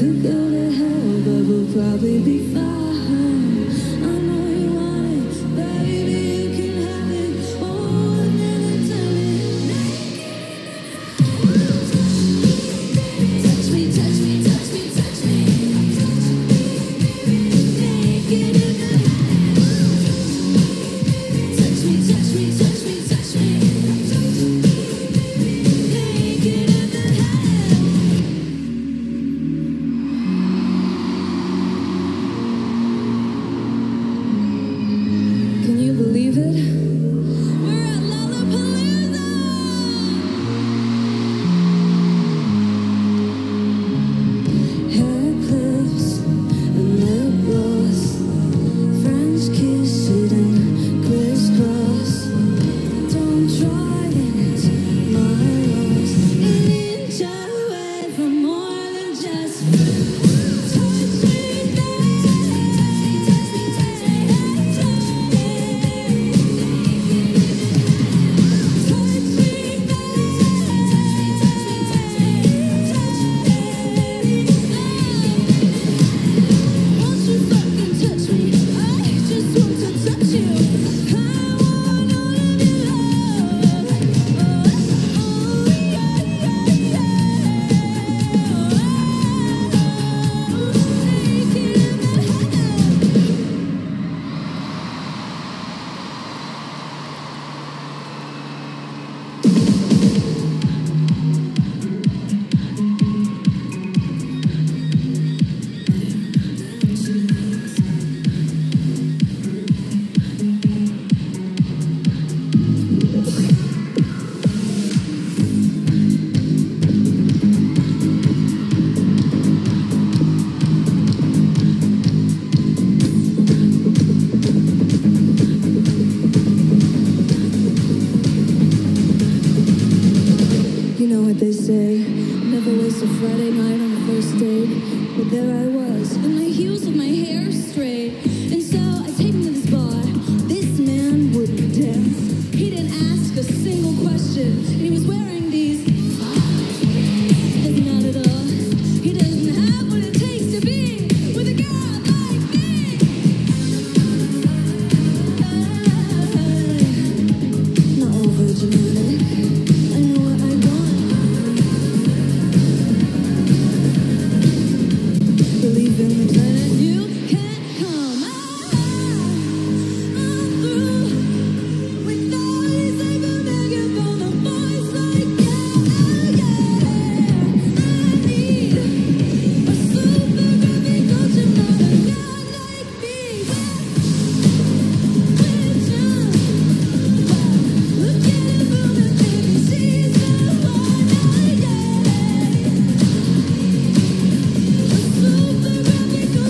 could go to hell, but we'll probably be fine. I know you want it, baby, you can have it. Oh, and then it's touch me, touch me, touch me, touch me. Naked in the touch me, touch me, touch me, touch me. Naked in the Can you believe it? We're at Lollapalooza! Hair clips and lip gloss, French kiss sitting crisscross. Don't try it, my loss. An inch away from more than just touch me, touch me, touch me, touch me. Won't you fucking touch me? I just want to touch you. I want all of your love. Oh, yeah, yeah, yeah. Naked in the You know what they say, never waste a Friday night on the first date. But there I was, in my heels with my hair straight. And so I take him to this bar. This man wouldn't dance. He didn't ask a single question. And he was wearing these. Not at all. He doesn't have what it takes to be with a girl like me. Not over dramatic. I know what I want. Believe in the planet, you can't come. I'm through with all these evil megaphone, a voice like yeah, yeah. I need a super graphic culture, not a guy like me. Look at it moving, baby, she's the one, yeah. A super graphic culture,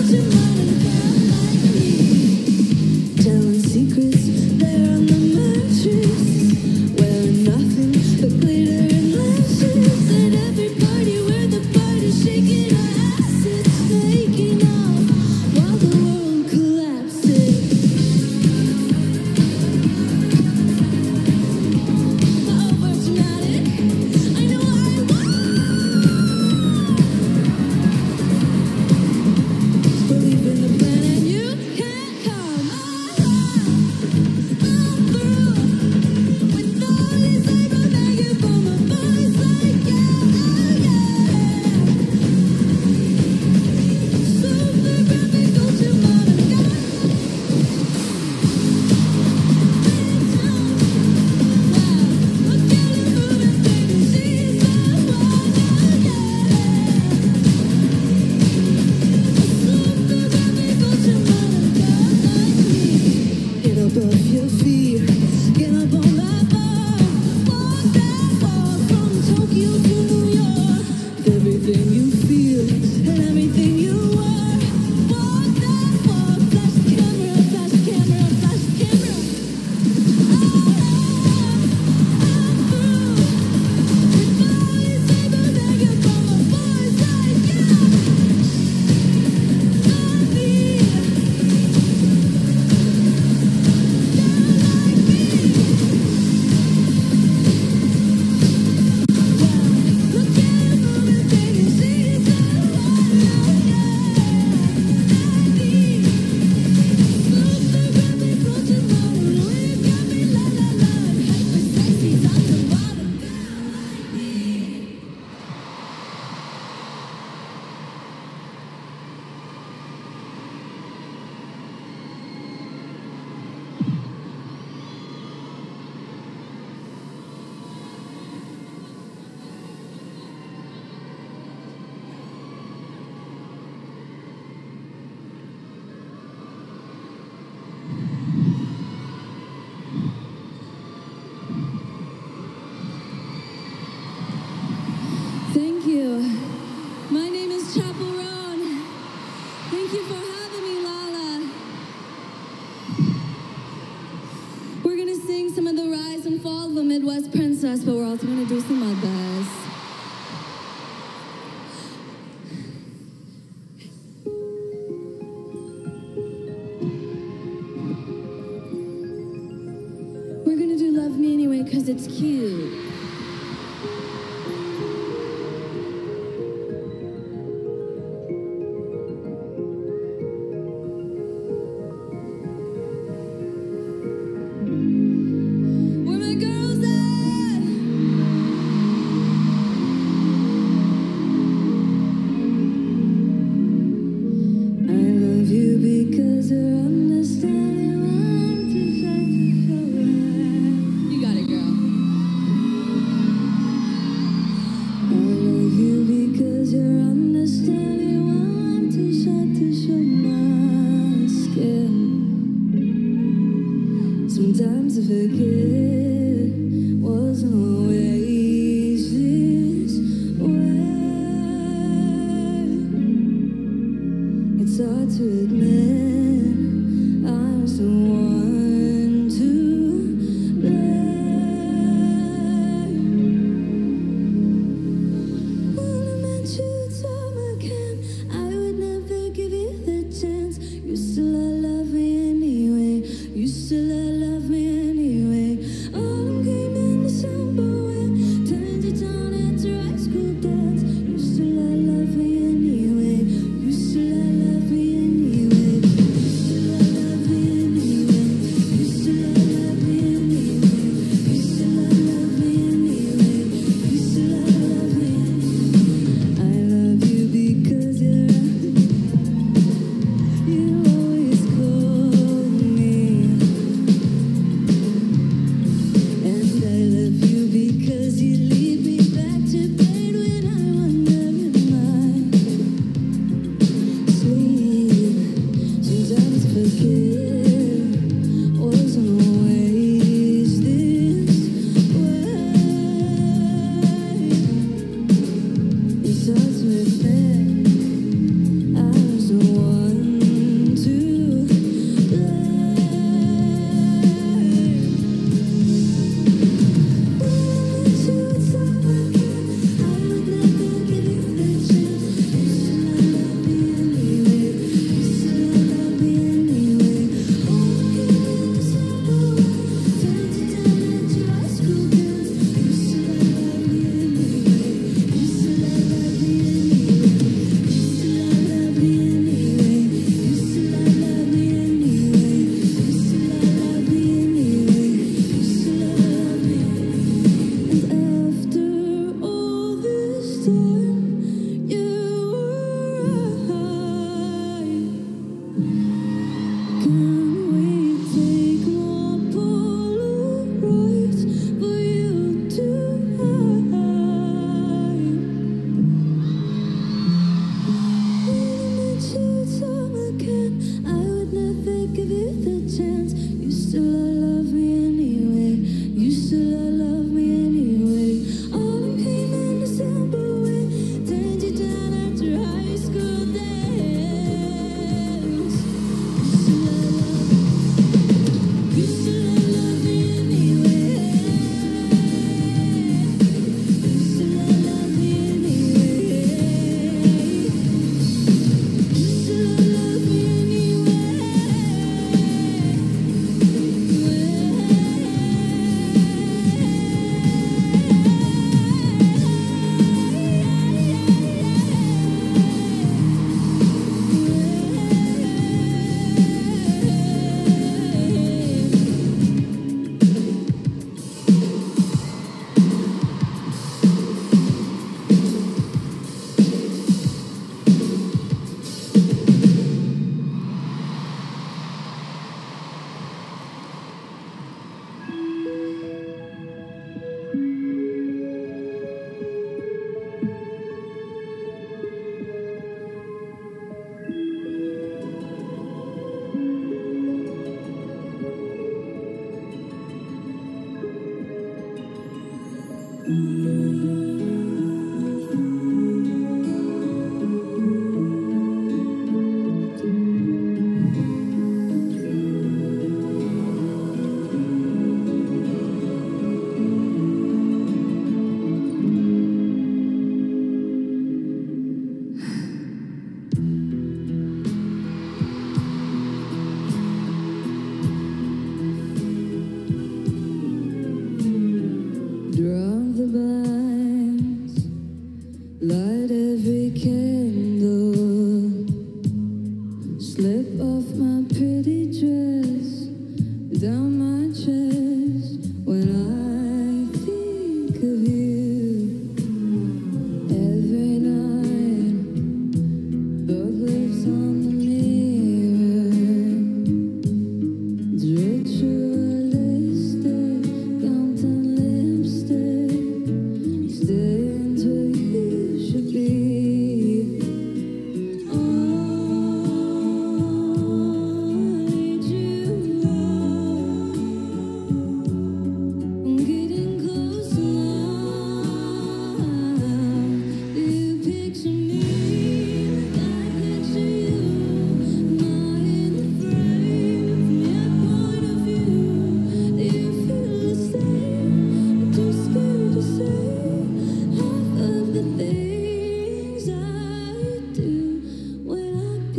Thank you for having me, Lala. We're gonna sing some of the Rise and Fall of the Midwest Princess, but we're also gonna do some others. We're gonna do Love Me Anyway, because it's cute. Where my girls at? I love you because you're understanding what I'm trying to show. You got it, girl. I love you because you're understanding why I'm too shy to show my skin. Sometimes I forget wasn't always this way. It's hard to admit I was the one to blame. When I met you, told again I would never give you the chance. You still love me anyway. You still love me anyway. Autumn came in December when turned you down at your high school dance. You still love me anyway. You still love me anyway. You still love me anyway.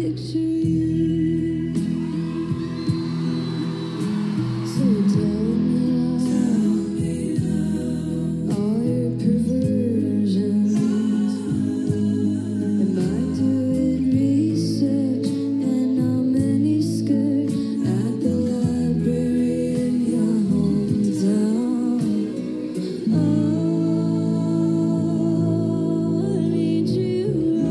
picture you. So tell me now, all your perversions. Am I doing research and how many skirt at the library in your hometown? I need you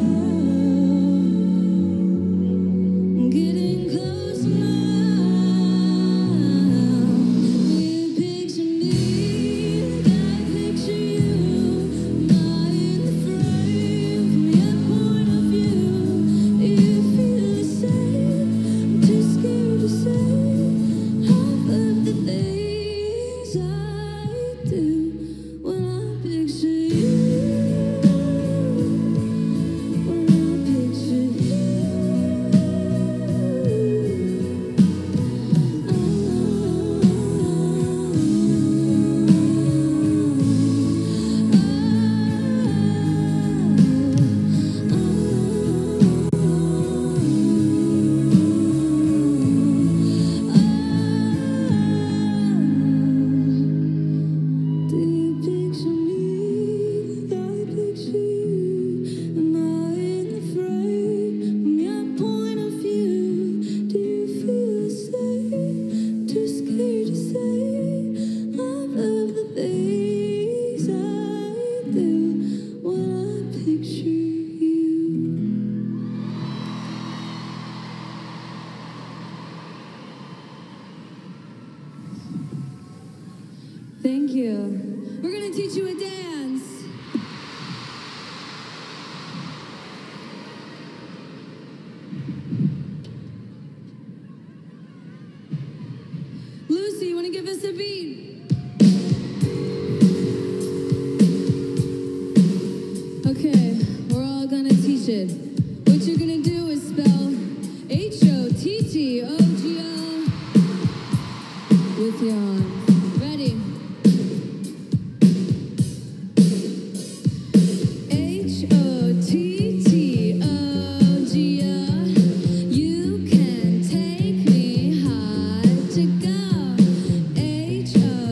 out. Getting close now. You picture me, I picture you. Am I in the frame from your point of view? Do you feel the same? I'm too scared to say half of the things I do when I picture you. When I picture Do you picture me? I picture you. Am I in the frame from your point of view? Do you feel the same? Too scared to say half of the things I do when I picture you. Thank you. We're gonna teach you a dance. Lucy, you wanna give us a beat? Okay, we're all gonna teach it. What you're gonna do is spell HOTTOGO with your arms. Ready? HOTTOGO. You can take me high to go. HOTTOGO.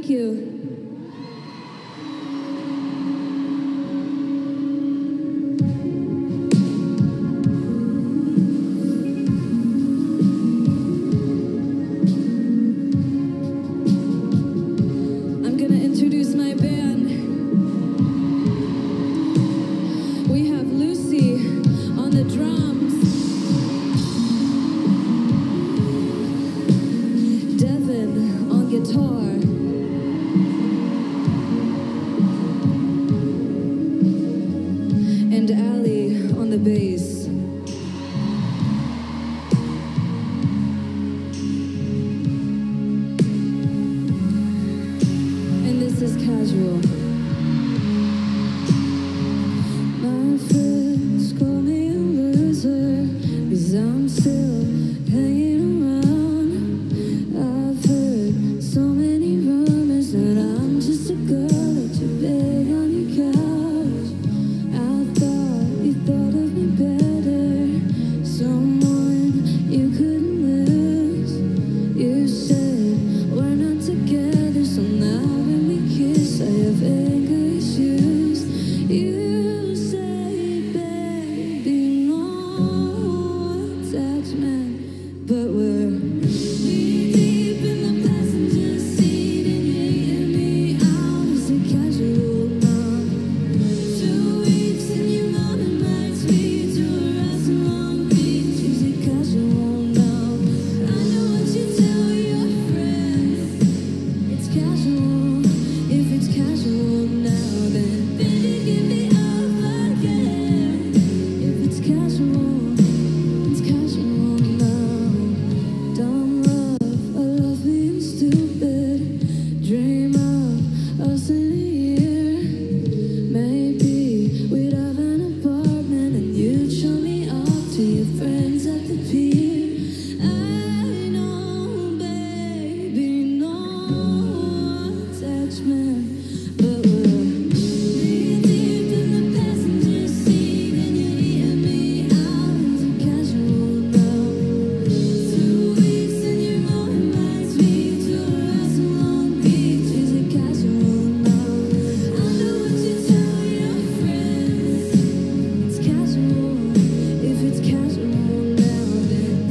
Thank you. I'm gonna introduce my band. We have Lucy on the drums, Devin on guitar, and Ali on the bass. And this is Casual. My friends call me a loser, 'cause I'm still hanging around. I've heard so many rumors that I'm just a girl that you beg on your couch. I thought you thought of me better, someone you couldn't lose. You said we're not together, so now when we kiss I have anger issues. You say, baby, no attachment, but we're deep in the passenger seat and you're eating me out. Is it casual now? 2 weeks and your mom invites me to a restaurant Long Beach. Is it casual now? I know what you tell your friends. It's casual. If it's casual now, then baby, give me up again. If it's casual now. Dumb love, I love being stupid. Dream of us in a year. Maybe we'd have an apartment and you'd show me off to your friends at the pier. I know, baby, no attachment, but we're deep in the passenger seat and you're eating me out. Is it casual now? 2 weeks and your mom invites me to a restaurant Long Beach. Is it casual now? I know what you tell your friends. It's casual. If it's casual now, then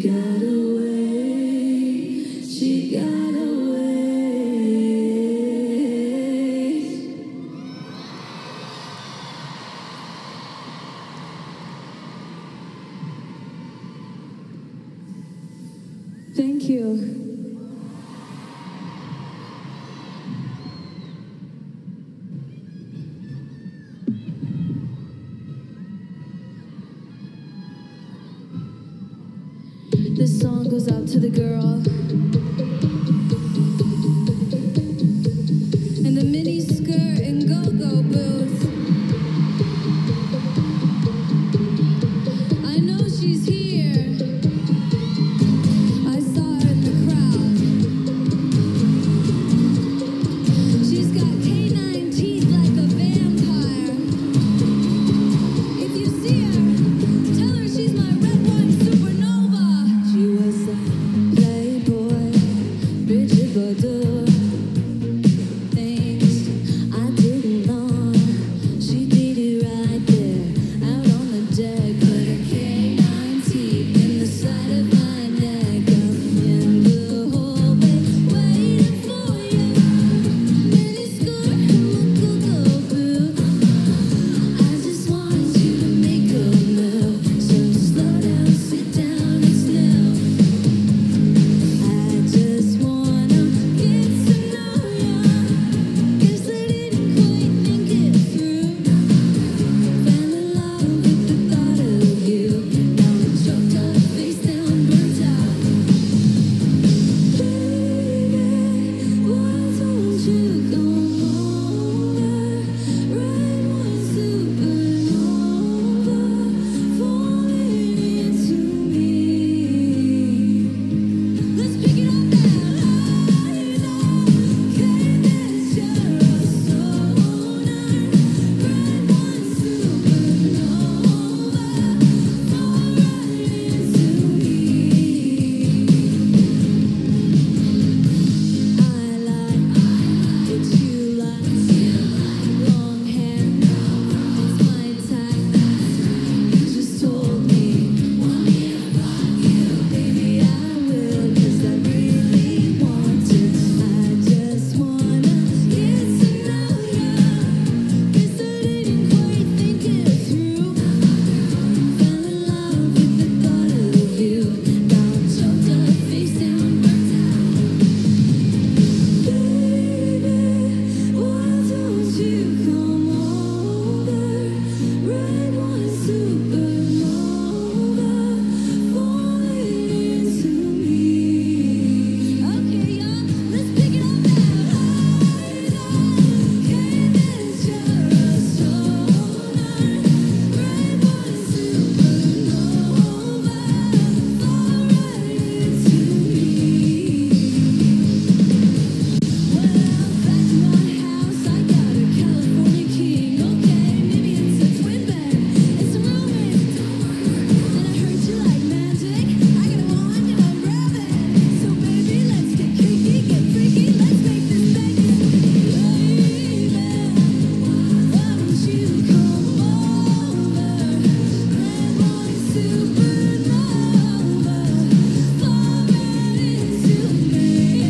got away. She got away. Thank you. This song goes out to the girl in the mini skirt and go-go booth. I know she's here. I saw her in the crowd. She's got canine teeth like a vampire. If you see her, tell her she's my red wine supernova. She was a playboy, Bridget Bardot. Things I didn't know, she did it right there, out on the deck. Put her canine teeth in the side of my neck. I'm in the hallway, waiting for you. Mini skirt and my go-go booth. I just wanted you to make a move, so slow down, sit down and sniff. I just wanna get to know ya. Guess I didn't quite think it through. Fell in love with the thought of you. Now I'm choked up, face down, burnt out. Baby, why don't you come over? Red wine supernova, falling into me. Let's pick it up now. Cadence, you're a sonar. Red wine supernova, fall right into me. I like what you like. Long hair, it's my type. You just told me, want me to rock you, baby. I will, 'cause I really want to. I just wanna get to know ya. Guess I didn't quite think it through. Fell in love with the thought of you. Now I'm choked up, face down, burnt out. Baby, why don't you come over? Red wine supernova, falling into me. Okay, y'all, let's pick it up now. Cadence, you're a sonar. Red wine supernova, fall right into me. Well, back in my house, I got a California king. Okay, maybe it's a twin bed and some roommates. Then I heard you like magic. I got a wand and I'm grabbing. So baby, let's get kinky, get freaky. Let's make this baby. Baby, why don't you come over? Red wine supernova, fall right into me.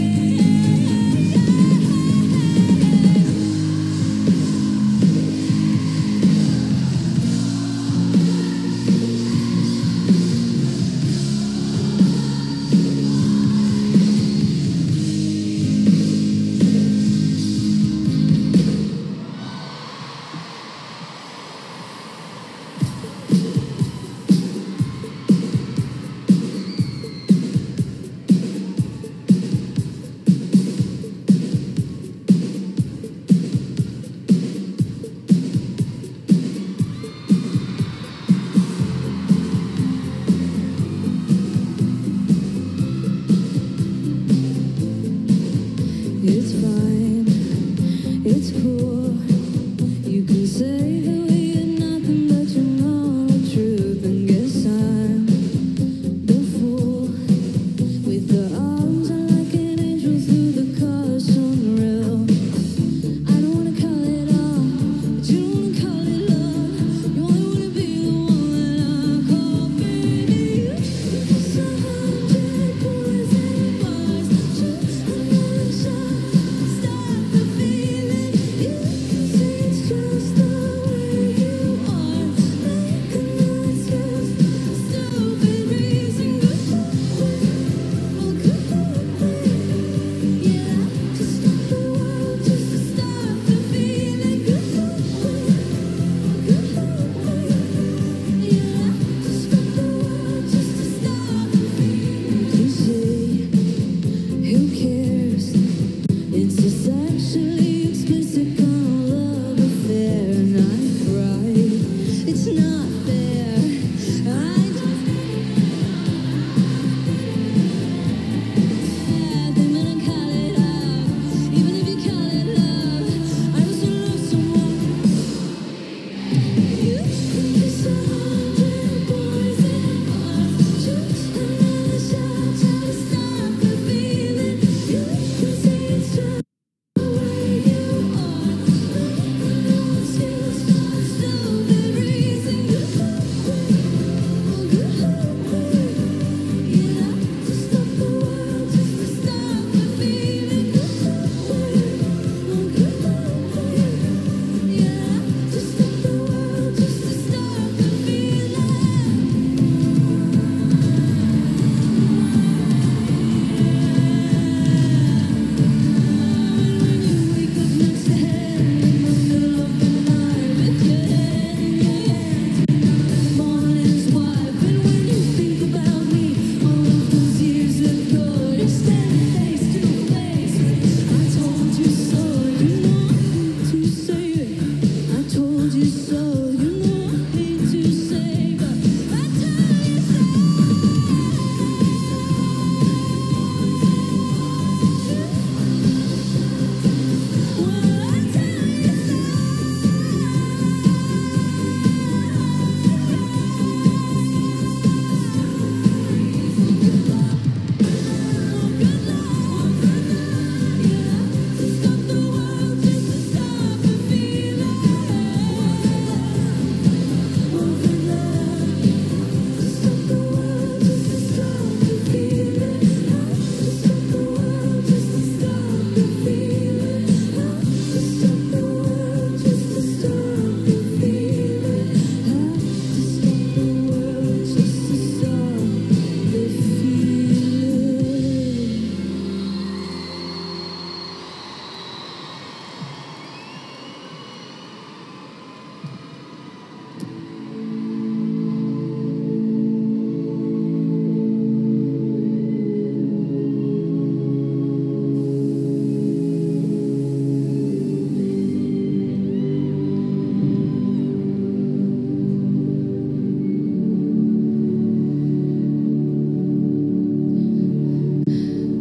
It's fine, it's cool. You can say that we are nothing, but you know the truth. And guess I'm the fool with the arms are like an angel through the cars on the rail. I don't wanna call it off, but you don't wanna call it love. You only wanna be the one that I call baby. Somehow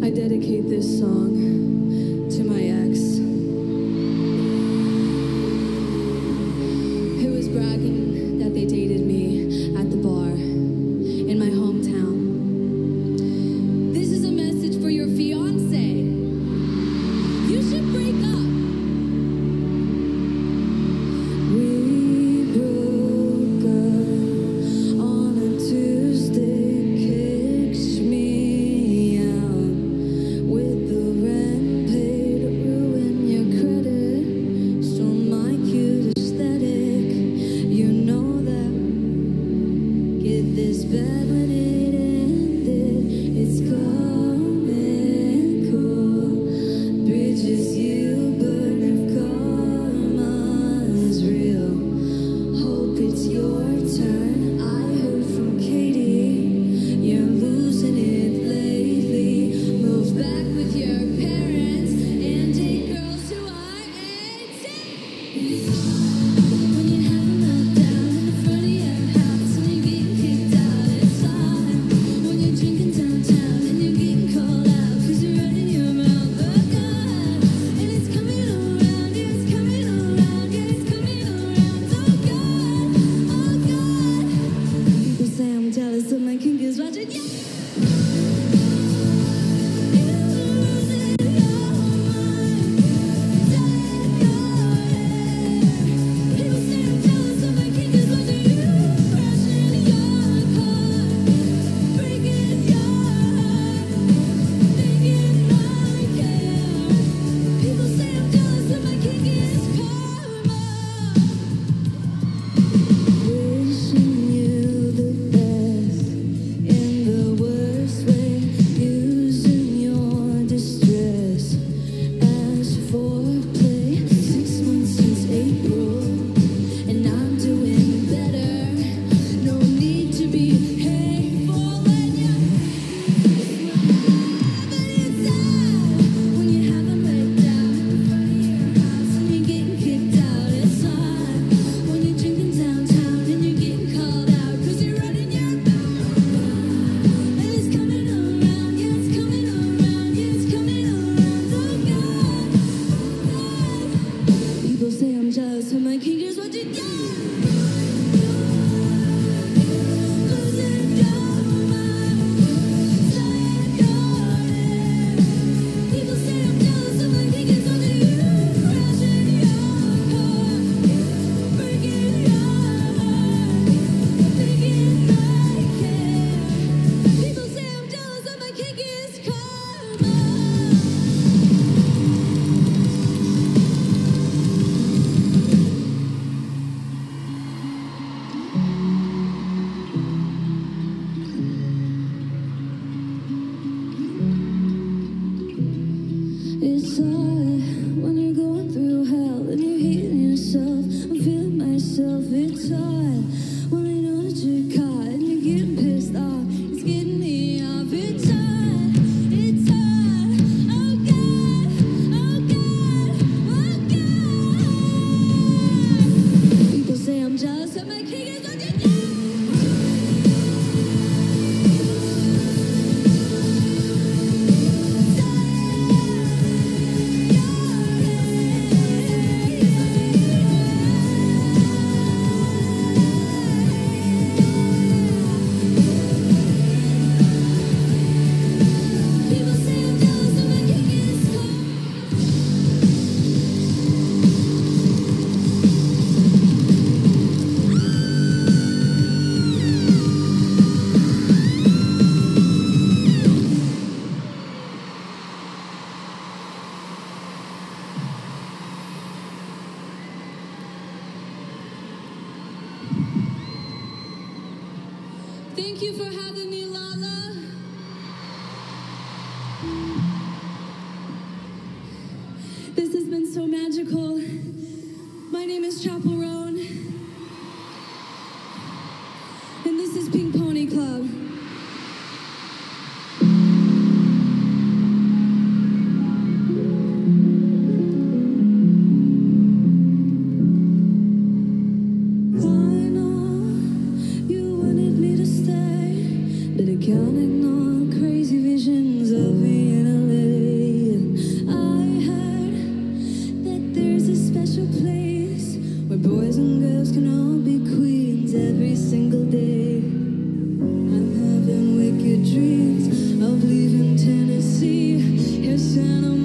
I dedicate this song to my ex, who was bragging that they dated me at the bar in my hometown. This is a message for your fiance. You should break up. We broke up on a Tuesday, kicked me out with the rent paid, ruin your credit, stole my cute aesthetic. You know that. Get this bad when it ended. It's comical. Bridges you burn if karma's real. Hope it's your turn. I heard from Katie, you're losing it lately. Move back with your parents and date girls who are 18. When you have a meltdown in the front of your house and you're getting kicked out, it's hard. When you're drinking downtown and you're getting called out 'cause you're running your mouth, oh God. And it's coming around, yeah, it's coming around, yeah, it's coming around, oh God, oh God. People say I'm jealous of my king is watching, yeah. You're losing your mind, telling your head. People say I'm jealous of my king is watching you, crashing your car, breaking your heart, thinking I care. People say I'm jealous of my king is karma. Wishing you the best in the worst way, using your distress as foreplay. 6 months since April, and I'm doing better. No need to be hateful when you're but it's hard when you have a breakdown in front of your house and you're getting kicked out. It's hard when you're drinking downtown and you're getting called out 'cause you're running your mouth. And it's coming around, yeah, it's coming around, yeah, it's coming around, oh God, oh God. People say I'm jealous of my king is watching, yeah. Losing your mind, telling your head. People say I'm jealous of my king is watching you, crashing your car, breaking your heart, thinking I care. People say I'm jealous of my king is karma. It's hard when you're going through hell and you're hating yourself. I'm feeling myself. It's hard when I know that you're caught and you're getting pissed off. It's getting me off. It's hard. It's hard. Oh God. Oh God. Oh God. People say I'm jealous of my king is watching you. People say I'm jealous of my king is karma. Thank you for having me, Lala. This has been so magical. My name is Chapel Roan, and this is Pink Pony Club. Counting on crazy visions of being Santa